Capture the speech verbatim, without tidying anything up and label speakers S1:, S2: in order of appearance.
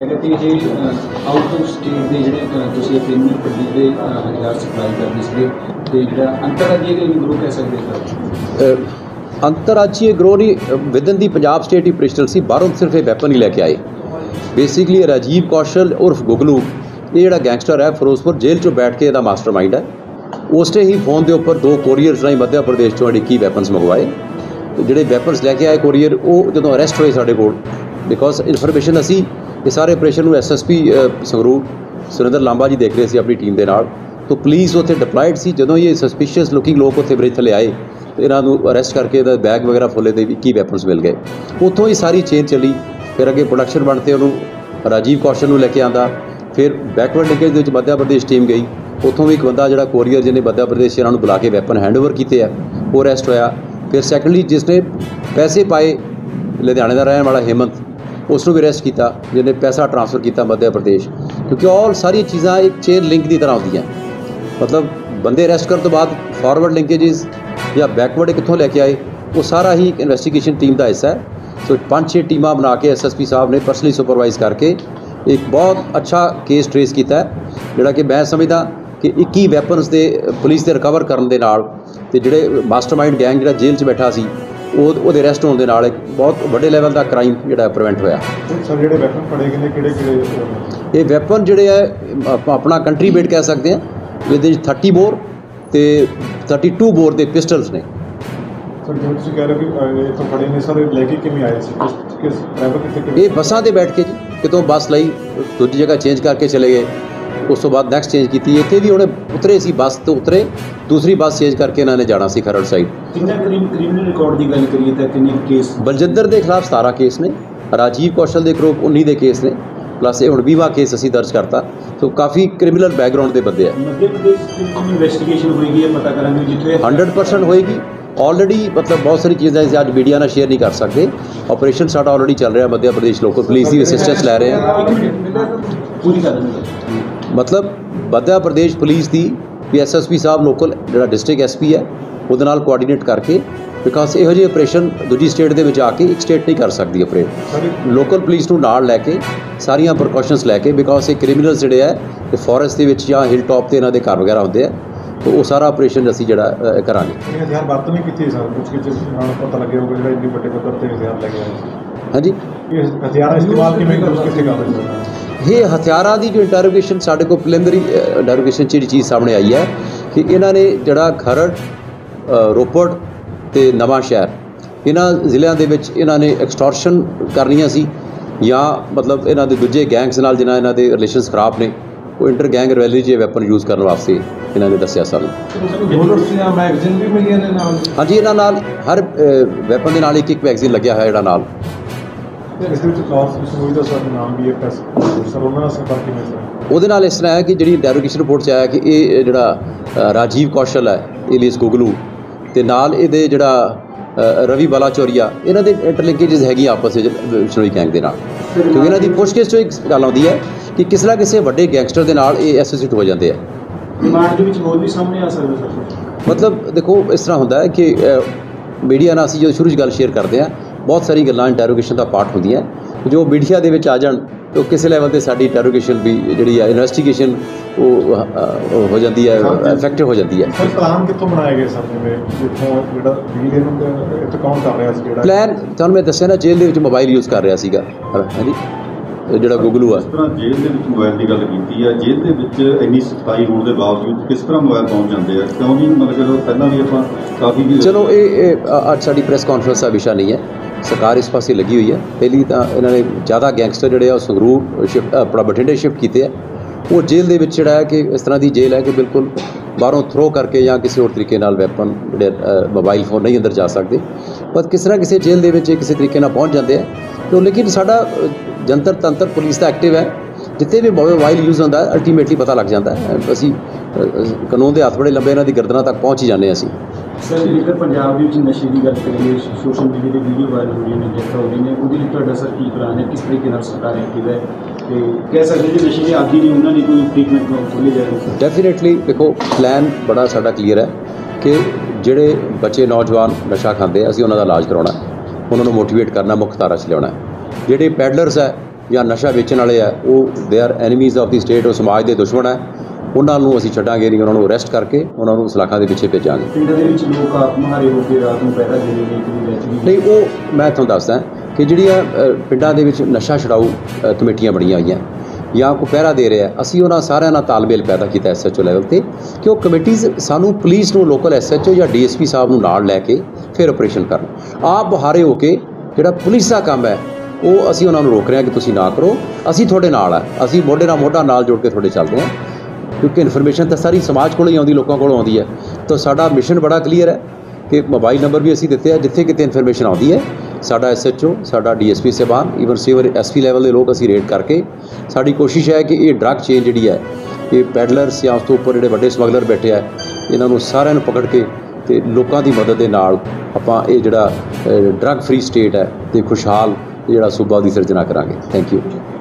S1: Out of state के जोड़े criminal पद्धति के हथियार सप्लाई करने से जो अंतरराज्यीय ग्रोह कह सकते
S2: अंतरराज्यीय ग्रोह नहीं within the Punjab state ही ऑपरेशनल सी बाहरों सिर्फ ये वैपन ही लैके आए। बेसिकली राजीव कौशल उर्फ गुगलू ये जोड़ा गैंगस्टर है फिरोजपुर जेल चो बैठ के मास्टर माइंड है। उसने ही फोन के उपर दो कोरीयर्स राही मध्य प्रदेश चो इक्की वैपनस मंगवाए। जोड़े वैपनस लैके आए कोरीयर वो जो अरेस्ट होए साढ़े कोल बिकॉज इनफॉर्मेशन असी ये सारे operation S S P Sangrur Surendra Lamba ji देख रहे थे अपनी टीम के नाल। तो पुलिस उत्थे डिप्लॉयड सी जो ये सस्पिशियस लुकिंग लोग उत्थे ब्रिज थले आए तो इन्हों अरेस्ट करके बैग वगैरह खोले तो इक्की वैपनस मिल गए। उत्थों ही सारी चेन चली फिर अगे प्रोडक्शन बनते उन्होंने राजीव कौशल को लैके आंदा फिर backward linkage Madhya Pradesh team गई उत्थों भी एक बंदा जो कोरीयर जिन्हें मध्य प्रदेश इन्होंने बुला के वैपन हैंडओवर किए है वो अरेस्ट होया। फिर सैकेंडली जिसने पैसे पाए लुधियाने का रहने वाला हेमंत उसनों भी अरेस्ट किया जिन्हें पैसा ट्रांसफर किया मध्य प्रदेश क्योंकि ऑल सारी चीज़ा एक चेन लिंक की तरह होंगी मतलब बंदे अरेस्ट करने तो बाद फॉरवर्ड लिंकेजिज या बैकवर्ड कितों लैके आए वो सारा ही इन्वेस्टिगेशन टीम का हिस्सा है। सो पाँच छे टीम बना के एस एस पी साहब ने पर्सनली सुपरवाइज करके एक बहुत अच्छा केस ट्रेस किया है जोड़ा कि मैं समझदा कि इक्की वैपनस के पुलिस के रिकवर करने के नाल ते जिहड़े मास्टरमाइंड गैंग जो जेल च बैठा सी वो अरेस्ट होने के नाल एक बहुत बड़े लैवल का क्राइम जो प्रिवेंट होया। ये वैपन जोड़े है अपना कंट्री मेड कह सकते हैं ये थर्टी बोर तो थर्टी टू बोर के पिस्टल्स ने। ये बसा से बैठ के कितों बस लाई दूसरी जगह चेंज करके चले गए उस तो बाद नैक्सट चेंज की इतने भी उन्हें उतरे सी बस तो उतरे दूसरी बस चेंज करके इन्होंने जाना सी खरड़ साइड। बलजिंदर के खिलाफ सतारह केस ने राजीव कौशल के ग्रुप उन्नी के केस ने प्लस ये हम बीवा केस असी दर्ज करता तो काफ़ी क्रिमिनल बैकग्राउंड के बंदे हंड्रड परसेंट होएगी ऑलरेडी मतलब बहुत सारी चीज़ें इसे अज मीडिया ना शेयर नहीं कर सकते। ऑपरेशन साडा ऑलरेडी चल रहा मध्य प्रदेश लोकल पुलिस की असिस्टेंस लै रहे हैं मतलब मध्य प्रदेश पुलिस की भी एस एस पी साहब लोकल जो डिस्ट्रिक्ट एस पी है वो कोआर्डीनेट करके बिकॉज यो जी ऑपरेशन दूजी स्टेट के आके एक स्टेट नहीं कर सकती ऑपरेट लोकल पुलिस को नाल लैके सारिया प्रिकॉशनस लैके बिकॉज ये क्रिमिनल्स जोड़े है फॉरेस्ट के या हिल टॉप से इन्होंने घर वगैरह होंगे तो वो सारा ऑपरेशन असी जो करा हाँ जी ये हथियारों की जो इंटरोगेशन साढ़े को प्रिलिमिनरी इंटरोगेशन जी चीज़ सामने आई है कि इन्होंने जड़ा खरड़ रोपड़ तो नवा शहर इन्होंने ज़िलों के इन्होंने एक्सटॉर्शन करनियाँ सी या मतलब इन्हों के दूजे गैंग्स नाल जिन्हें इन्हों के रिलेशनस खराब ने वो इंटर गैंग रैली च वैपन यूज़ करने वास्ते इन्होंने दसिया सानू। हाँ जी इन्हों हर वैपन के नाल एक एक मैगजीन लग्या है जोड़ा नाल ਉਹਦੇ ਨਾਲ इस तरह है कि जी इंटरोगेशन रिपोर्ट च आया कि ये जोड़ा राजीव कौशल है एलियस गुगलू तो नाल ये जोड़ा रवि बलाचौरिया इन्हों के इंटरलिंकेज हैगी आपस बिश्नोई गैंग के नाल क्योंकि इन्हों की पुछगिछ चो एक गल आती है कि किसी ना किसी वड्डे गैंगस्टर के नाल ये एसोसीएट हो जाते हैं। मतलब देखो इस तरह होंदा है कि मीडिया नाल असीं जो शुरू गल शेयर करते हैं बहुत सारी गल्लां इंटरोगेशन का पार्ट होंदियां जो मीडिया दे विच आ जाण तो किसी लैवल ते साडी इंटरोगेशन भी जिहड़ी है इन्वेस्टिगेशन वो हो जाती है इफेक्टिव हो जाती है। प्लान तुहानूं मैं दस्सिया ना जेल दे विच मोबाइल यूज़ कर रहा सीगा हाँ जी जोड़ा गुगलू है
S3: जेल के मोबाइल की गल की है जेल के इन्नी सख्ताई होने के बावजूद किस तरह मोबाइल पहुँच जाते हैं क्यों जी मतलब पहला भी आप काफ़ी चलो
S2: ये अज साडी प्रेस कॉन्फ्रेंस का विषय नहीं है सरकार इस पासे लगी हुई है। पहली तो इन्होंने ज़्यादा गैंगस्टर जोड़े संगरूर शिफ्ट अपना बठिंडे शिफ्ट किए हैं वो जेल के जोड़ा है कि इस तरह की जेल है कि बिल्कुल बाहरों थ्रो करके या किसी और तरीके वैपन जोड़े मोबाइल फोन नहीं अंदर जा सकते पर किसी ना किसी जेल के किसी तरीके पहुँच जाते हैं। तो लेकिन साडा जंतर तंत्र पुलिस का एक्टिव है जिते भी मोबाइल यूज़ होता है अल्टीमेटली पता लग जाता है असी कानून के हथ बड़े लंबे इन्हों की गर्दना तक पहुँच ही जाने असी।
S1: सर जेकर पंजाब के नशे की गल करिए सोशल मीडिया की वीडियो वायरल हो रही है डेथ हो रही है वो सर की प्लान है किस तरीके सरकार एक्टिव है तो कह सकते हैं नशे के आदि ने उन्होंने कोई ट्रीटमेंट खोले जाए।
S2: डेफिनेटली देखो प्लान बड़ा साडा क्लीयर है कि जोड़े बच्चे नौजवान नशा खाते असी उन्हों का इलाज करवाना उन्होंने मोटिवेट करना मुख्य धारा च लिया जोड़े पैडलर्स है ਜਾਂ ਨਸ਼ਾ ਵੇਚਣ ਵਾਲੇ ਆ ਉਹ they are enemies of the state, ਉਹ ਸਮਾਜ ਦੇ ਦੁਸ਼ਮਣ ਹੈ। ਉਹਨਾਂ ਨੂੰ ਅਸੀਂ ਛੱਡਾਂਗੇ ਨਹੀਂ, ਉਹਨਾਂ ਨੂੰ ਅਰੈਸਟ ਕਰਕੇ ਉਹਨਾਂ ਨੂੰ ਸਲਾਖਾਂ ਦੇ ਪਿੱਛੇ ਭੇਜਾਂਗੇ।
S1: ਪਿੰਡਾਂ ਦੇ ਵਿੱਚ ਲੋਕ ਆਪ ਮੁਹਾਰੇ ਹੋ ਕੇ ਰਾਤ ਨੂੰ ਪਹਿਰਾ ਦੇ ਰਹੇ ਨੇ ਕਿ ਵਿੱਚ ਵੀ
S2: ਨਹੀਂ, ਉਹ ਮੈਂ ਤੁਹਾਨੂੰ ਦੱਸਦਾ ਕਿ ਜਿਹੜੀਆਂ ਅ, ਪਿੰਡਾਂ ਦੇ ਵਿੱਚ ਨਸ਼ਾ ਛੁਡਾਊ ਅ, ਕਮੇਟੀਆਂ ਬਣੀਆਂ ਹੋਈਆਂ ਜਾਂ ਕੋਈ ਪਹਿਰਾ ਦੇ ਰਿਹਾ, ਅਸੀਂ ਉਹਨਾਂ ਸਾਰਿਆਂ ਨਾਲ ਤਾਲਮੇਲ ਪੈਦਾ ਕੀਤਾ ਐਸ ਐਚ ਓ ਲੈਵਲ 'ਤੇ ਕਿ ਉਹ ਕਮੇਟੀਜ਼ ਸਾਨੂੰ ਪੁਲਿਸ ਨੂੰ, ਲੋਕਲ ਐਸ ਐਚ ਓ ਜਾਂ ਡੀ ਐਸ ਪੀ ਸਾਹਿਬ ਨੂੰ ਨਾਲ ਲੈ ਕੇ ਫਿਰ ਆਪਰੇਸ਼ਨ ਕਰਨ। ਆਪ ਬਹਾਰੇ ਹੋ ਕੇ ਜਿਹੜਾ ਪੁਲਿਸ ਦਾ ਕੰਮ ਹੈ ਉਹ ਅਸੀਂ ਉਹਨਾਂ ਨੂੰ ਰੋਕ ਰਹੇ ਹਾਂ ਕਿ ਤੁਸੀਂ ਨਾ ਕਰੋ, ਅਸੀਂ ਤੁਹਾਡੇ ਨਾਲ ਆ, ਅਸੀਂ ਮੋਢੇ ਨਾਲ ਮੋਢਾ ਨਾਲ ਜੋੜ ਕੇ ਤੁਹਾਡੇ ਚੱਲਦੇ ਹਾਂ, ਕਿਉਂਕਿ ਇਨਫੋਰਮੇਸ਼ਨ ਤਾਂ ਸਾਰੀ ਸਮਾਜ ਕੋਲੋਂ ਹੀ ਆਉਂਦੀ, ਲੋਕਾਂ ਕੋਲੋਂ ਆਉਂਦੀ ਹੈ। ਤਾਂ ਸਾਡਾ ਮਿਸ਼ਨ ਬੜਾ ਕਲੀਅਰ ਹੈ ਕਿ ਮੋਬਾਈਲ ਨੰਬਰ ਵੀ ਅਸੀਂ ਦਿੱਤੇ ਆ, ਜਿੱਥੇ ਕਿਤੇ ਇਨਫੋਰਮੇਸ਼ਨ ਆਉਂਦੀ ਹੈ ਸਾਡਾ ਐਸ ਐਚ ਓ, ਸਾਡਾ ਡੀ ਐਸ ਪੀ ਸਾਹਿਬਾਨ, ਈਵਨ ਸੀਵਰ ਐਸ ਪੀ ਲੈਵਲ ਦੇ ਲੋਕ ਅਸੀਂ ਰੇਡ ਕਰਕੇ, ਸਾਡੀ ਕੋਸ਼ਿਸ਼ ਹੈ ਕਿ ਇਹ ਡਰੱਗ ਚੇਨ ਜਿਹੜੀ ਹੈ, ਇਹ ਪੈਡਲਰਸ ਜਾਂ ਉਸ ਤੋਂ ਉੱਪਰ ਜਿਹੜੇ ਵੱਡੇ ਸਮਗਲਰ ਬੈਠੇ ਆ, ਇਹਨਾਂ ਨੂੰ ਸਾਰਿਆਂ ਨੂੰ ਪਕੜ ਕੇ ਤੇ ਲੋਕਾਂ ਦੀ ਮਦਦ ਦੇ ਨਾਲ ਆਪਾਂ ਇਹ ਜਿਹੜਾ ਡਰੱਗ ਫ੍ਰੀ ਸਟੇਟ ਹੈ ਤੇ ਖੁਸ਼ਹਾਲ ਜਿਹੜਾ ਸੂਬਾ ਦੀ ਸਿਰਜਣਾ ਕਰਾਂਗੇ। Thank you.